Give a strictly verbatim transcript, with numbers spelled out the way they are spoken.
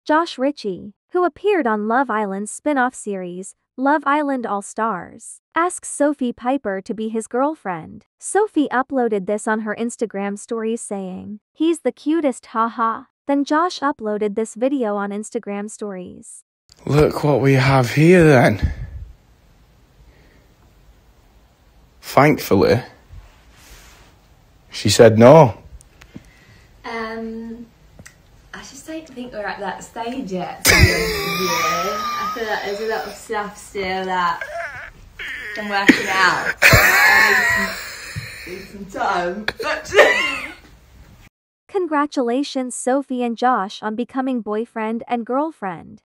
Josh Ritchie, who appeared on Love Island's spin-off series, Love Island All Stars, asks Sophie Piper to be his girlfriend. Sophie uploaded this on her Instagram stories saying, "He's the cutest, haha." Then Josh uploaded this video on Instagram stories. Look what we have here then. Thankfully, she said no. Um, I just don't think we're at that stage yet, to be honest with you. I feel like there's a lot of stuff still that I'm working out. I need some, need some time. Congratulations Sophie and Josh on becoming boyfriend and girlfriend.